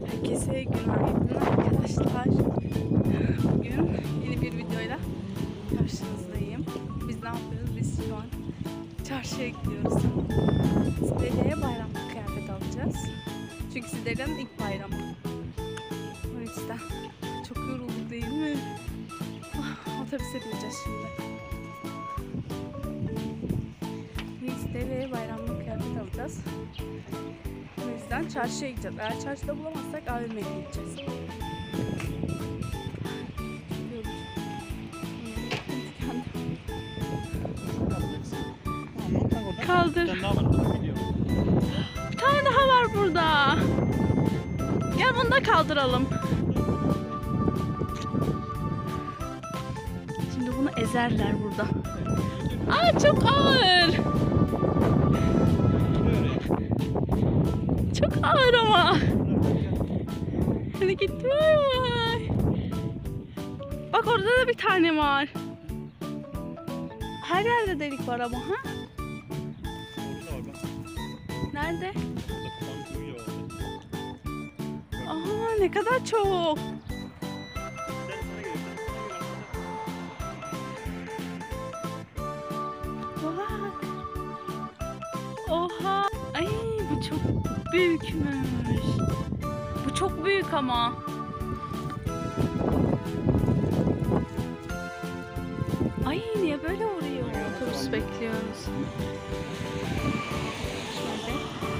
Herkese günaydın arkadaşlar. Bugün yeni bir videoyla karşınızdayım. Biz ne yapıyoruz? Biz şu an çarşıya gidiyoruz. Sidelya'ya bayramlık kıyafet alacağız. Çünkü Sidelya'nın ilk bayramı. O yüzden çok yorulduk değil mi? Otobüse bineceğiz şimdi. Sidelya'ya bayramlık kıyafet alacağız. O yüzden çarşıya gideceğiz. Eğer çarşıda bulamazsak AVM'ye gideceğiz. Kaldır. Bir tane daha var burada. Gel bunu da kaldıralım. Şimdi bunu ezerler burada. Aa, çok ağır. Çok ağır ama. Hareketli var. Bak orada da bir tane var. Her yerde delik var ama ha? Nerede? Aha, ne kadar çok. Bak. Oha. Ay, bu çok büyükmüş. Bu çok büyük ama. Ay, niye böyle vuruyor? Otobüs bekliyoruz. Şöyle.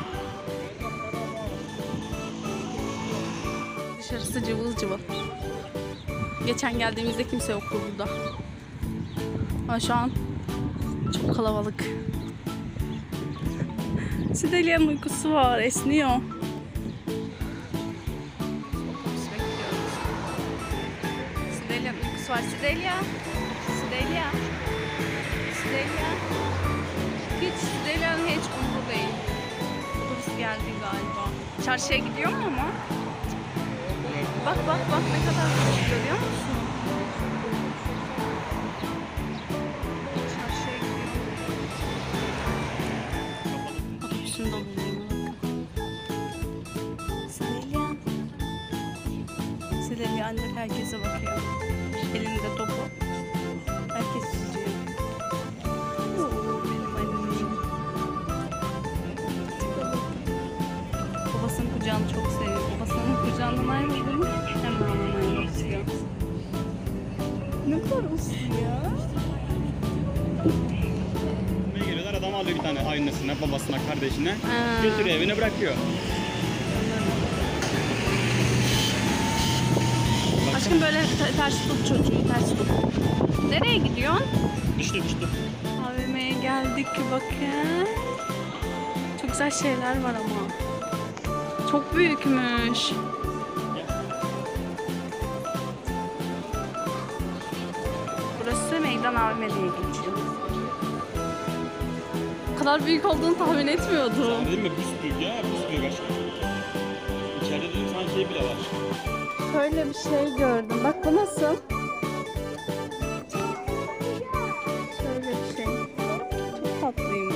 Dışarısı cıvıl cıvıl. Geçen geldiğimizde kimse yoktu burada. Ama şu an çok kalabalık. Sidelya'nın uykusu var, esniyor. Otobüs bekliyoruz. Sidelya'nın uykusu var. Sidelya. Sidelya. Sidelya. Hiç Sidelya'nın hiç umru değil. Otobüs geldi galiba. Çarşıya gidiyor mu ama? Bak bak bak, ne kadar büyük, görüyor musun? Çarşıya gidiyor. Otobüsün doluluğuna bakın. Sidelya. Sidelya anne herkese bakıyor. Elinde topu. Herkes izliyor. Benim annem. Babasının kucağını çok seviyor. Babasının kucağından ayrıldı mı hemen ağlamaya başlıyor. Ne kadar uslu ya. Ne geliyorlar, adam alıyor bir tane aynısına, babasına, kardeşine. Götürüyor evine, bırakıyor. Aşkım böyle ters tut çocuğu, ters tut. Nereye gidiyorsun? Düştü. AVM'ye geldik, bakın. Çok güzel şeyler var ama. Çok büyükmüş. Burası meydan AVM diye geçiyor. Bu kadar büyük olduğunu tahmin etmiyordum. Dedim ya, büyük ya, büyük aşkım. İçeride de bir tane şey bile var. Şöyle bir şey gördüm. Bak, bu nasıl? Şöyle bir şey. Çok tatlıymış.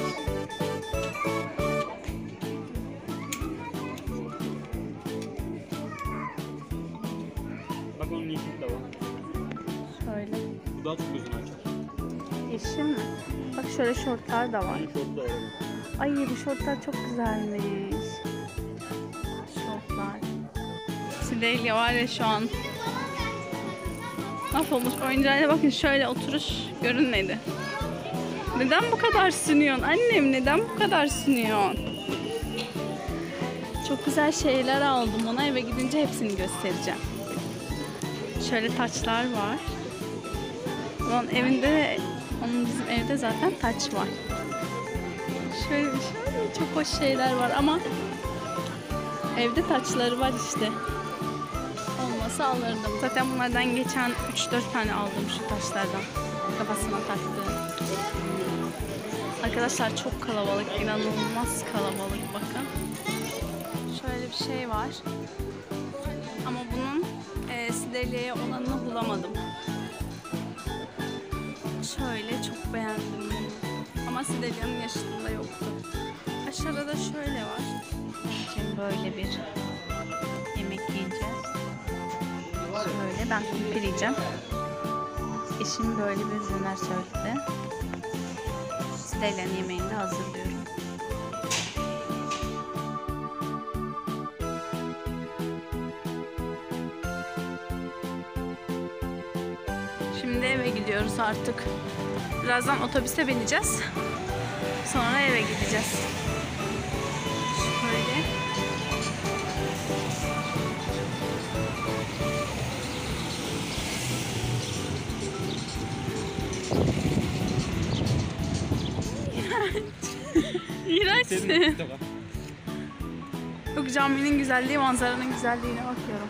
Bak, onun yeşili de var. Şöyle. Bu daha çok gözünü açar. Yeşil mi? Bak, şöyle şortlar da var. Aynı şortu da var. Ay, bu şortlar çok güzelmiş. Şortlar. Sidelya var ya şu an. Mahvolmuş oyuncağına, bakın şöyle oturuş görünmedi. Neden bu kadar sünüyorsun annem? Neden bu kadar sünüyorsun? Çok güzel şeyler aldım ona, eve gidince hepsini göstereceğim. Şöyle taçlar var. Onun evinde, bizim evde zaten taç var. Şöyle çok hoş şeyler var ama evde taçları var işte. Olmasa alırdım. Zaten bunlardan geçen 3-4 tane aldım, şu taşlardan. Kafasına taktığım. Arkadaşlar çok kalabalık, inanılmaz kalabalık, bakın. Şöyle bir şey var. Ama bunun Sidelya'ya olanını bulamadım. Şöyle çok beğendim. Ama Sidelya'nın yaşında yoktu. Aşağıda da şöyle var. Şimdi böyle bir yemek ben kumpir yiyeceğim. Eşim böyle bir döner söyledi. Stella'nın yemeğini de hazırlıyorum. Şimdi eve gidiyoruz artık. Birazdan otobüse bineceğiz. Sonra eve gideceğiz. Şöyle. İğrençsin. Yok, caminin güzelliği, manzaranın güzelliğine bakıyorum.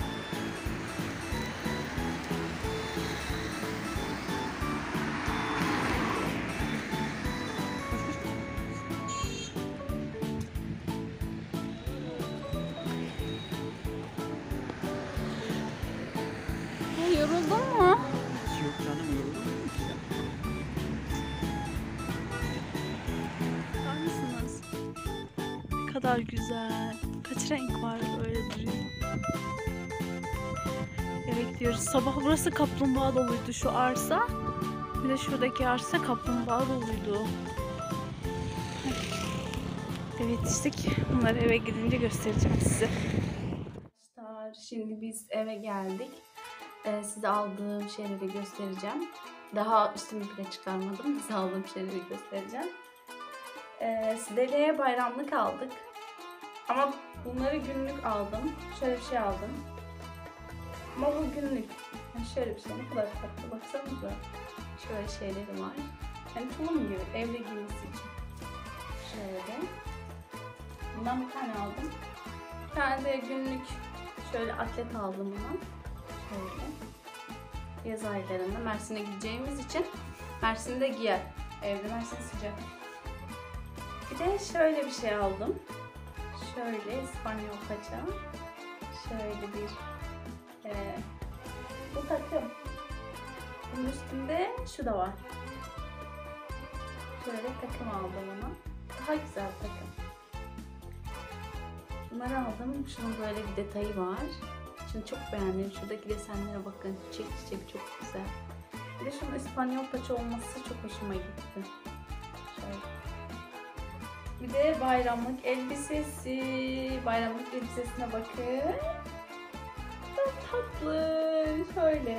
Yoruldun mu? Yok canım, yoruldum. Bakar mısınız? Ne kadar güzel. Kaç renk var böyle duruyor. Eve gidiyoruz. Sabah burası kaplumbağa doluydu, şu arsa. Bir de şuradaki arsa kaplumbağa doluydu. Eve yetiştik. Bunları eve gidince göstereceğim size. Arkadaşlar, şimdi biz eve geldik. Size aldığım şeyleri göstereceğim. Daha üstümü bile çıkarmadım. Size aldığım şeyleri göstereceğim. Sidele'ye bayramlık aldık. Ama bunları günlük aldım. Şöyle bir şey aldım. Ama bu günlük. Yani şöyle bir şey. Ne kadar tatlı. Baksanıza. Şöyle şeyleri var. Yani tulum gibi. Evde giymesi için. Şöyle. Bundan bir tane aldım. Bir tane de günlük şöyle atlet aldım bundan. Şöyle. Yaz aylarında Mersin'e gideceğimiz için Mersin'de giyer. Evde Mersin sıcak. Bir de şöyle bir şey aldım. Şöyle İspanyol paça. Şöyle bir bu takım. Bunun üstünde şu da var. Şöyle takım aldım ona. Daha güzel takım. Bunları aldım. Şunun böyle bir detayı var. Şimdi çok beğendim. Şuradaki desenlere bakın. Çiçek çiçek çok güzel. Bir de şunun İspanyol paça olması çok hoşuma gitti. Şöyle. Bir de bayramlık elbisesi. Bayramlık elbisesine bakın. Çok tatlı. Şöyle.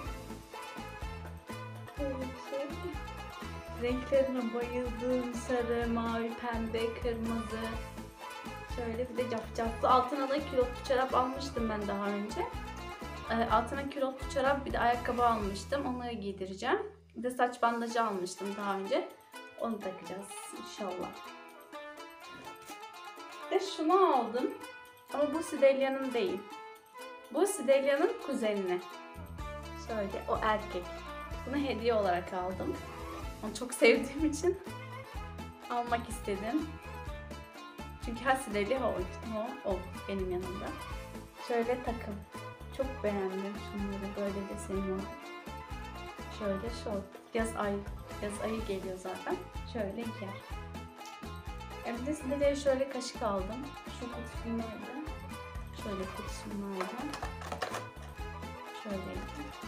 Böyle bir şey. Renklerine bayıldım. Sarı, mavi, pembe, kırmızı. Şöyle bir de cafcaflı. Altına da kilotlu çorap almıştım ben daha önce. Altına kilotlu çorap, bir de ayakkabı almıştım. Onları giydireceğim. Bir de saç bandajı almıştım daha önce. Onu takacağız inşallah. Bir de şunu aldım. Ama bu Sidelya'nın değil. Bu Sidelya'nın kuzenine. Şöyle, o erkek. Bunu hediye olarak aldım. Onu çok sevdiğim için almak istedim. Çünkü her Sidelya o benim yanımda. Şöyle takım. Çok beğendim şunları, böyle deseni var. Şöyle şort. Yaz ayı geliyor zaten. Şöyle giyer. Bir de Sidelya'ya şöyle kaşık aldım. Şu kutusum vardı. Şöyle kutusum vardı. Şöyle.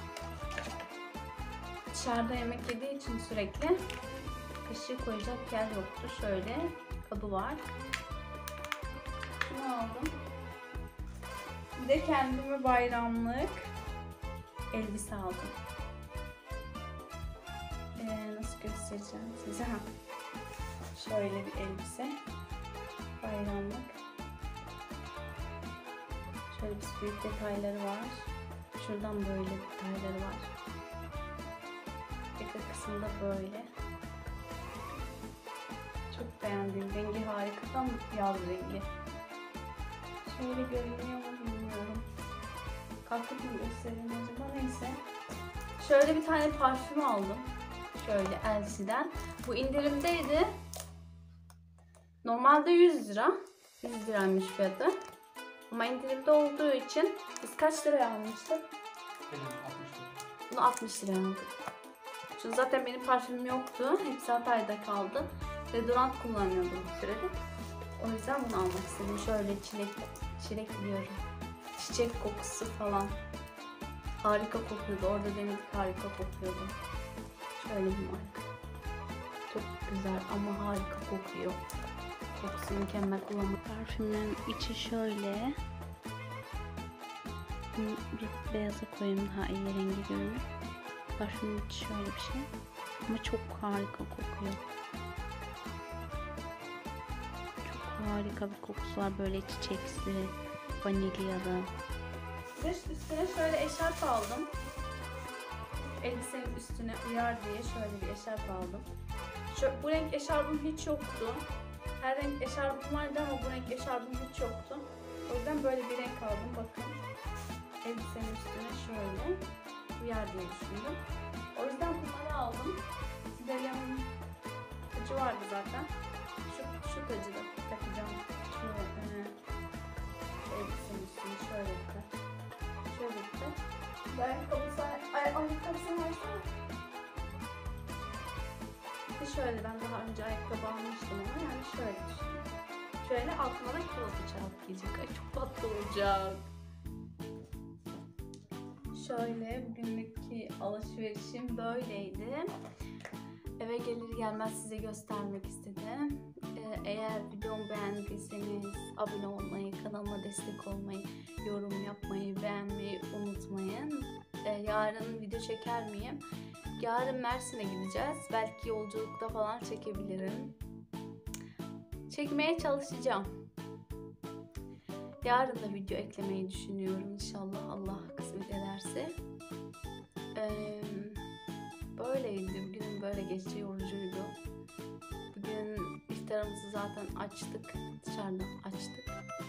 Dışarıda yemek yediği için sürekli kaşığı koyacak yer yoktu. Şöyle kabı var. Şunu aldım. Bir de kendime bayramlık elbise aldım. Nasıl göstereceğim size? Şöyle bir elbise. Bayramlık. Şöyle bir büyük detayları var. Şuradan böyle detayları var. Yaka kısmında böyle. Çok beğendim. Rengi harika. Tam yaz rengi. Şöyle görünüyor mu bilmiyorum. Kalkıp mı göstereyim acaba? Neyse. Şöyle bir tane parfüm aldım. Şöyle Elsie'den. Bu indirimdeydi. Normalde 100 lira. 100 liraymış fiyatı. Ama indirimde olduğu için biz kaç liraya almıştık? Bunu 60 liraya aldık. Çünkü zaten benim parfümüm yoktu. Hepsi Hatay'da kaldı. Deodorant kullanıyordum bu sürede. O yüzden bunu almak istedim. Şöyle çilek diyorum. Çiçek kokusu falan harika kokuyordu. Orada denedik, harika kokuyordu. Şöyle bir marka. Çok güzel ama harika kokuyor. Kokusu mükemmel kullanmak. Parfümün içi şöyle. Bunu bir beyaza koyayım, daha iyi rengi görünür. Parfümün içi şöyle bir şey. Ama çok harika kokuyor. Çok harika bir kokusu var. Böyle çiçeksi, vanilyalı. Üstüne şöyle eşarp aldım. Elbisenin üstüne uyar diye şöyle bir eşarp aldım. Bu renk eşarbım hiç yoktu. Her renk eşarbım vardı ama bu renk eşarbım hiç yoktu. O yüzden böyle bir renk aldım. Bakın. Elbisenin üstüne şöyle uyar diye düşündüm. O yüzden bunları aldım. Sidelya'nın tacı vardı zaten. Şu tacı da takacağım. Şöyle elbisenin üstüne şöyle bir taç. Şöyle bir taç. Ayakkabısını versene. Şöyle ben daha önce ayakkabı almıştım ama yani şöyle düşünün. Şöyle altına da kilotlu çorap giyecek. Ay çok tatlı olacak. Şöyle bugünkü alışverişim böyleydi. Eve gelir gelmez size göstermek istedim. Eğer videomu beğendiyseniz abone olmayı, kanalıma destek olmayı, yorum yapmayı, beğenmeyi unutmayın. Yarın video çeker miyim? Yarın Mersin'e gideceğiz. Belki yolculukta falan çekebilirim. Çekmeye çalışacağım. Yarın da video eklemeyi düşünüyorum inşallah, Allah kısmet ederse. Böyleydi. Bugün böyle geçti, yorucuydu. Bugün iftarımızı zaten açtık. Dışarıda açtık.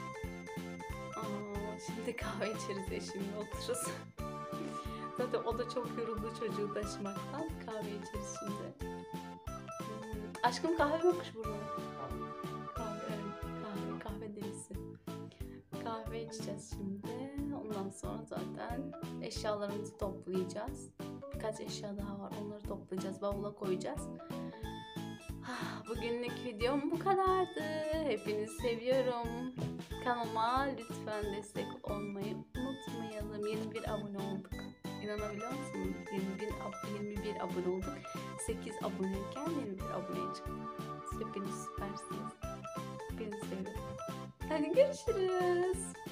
Şimdi kahve içeriz, eşimle otururuz. Zaten o da çok yoruldu çocuğu taşımaktan. Kahve içeriz şimdi. Aşkım kahve yokmuş burada. Kahve delisi. Kahve içeceğiz şimdi. Ondan sonra zaten eşyalarımızı toplayacağız. Birkaç eşya daha var. Onları toplayacağız. Bavula koyacağız. Bugünlük videom bu kadardı. Hepinizi seviyorum. Kanalıma lütfen destek olmayı unutmayalım. 21 abone olduk. İnanabiliyor musunuz? 21 abone olduk. 8 aboneyken 21 aboneye çıktık. Hepiniz süpersiniz. Hepinizi seviyorum. Hadi görüşürüz.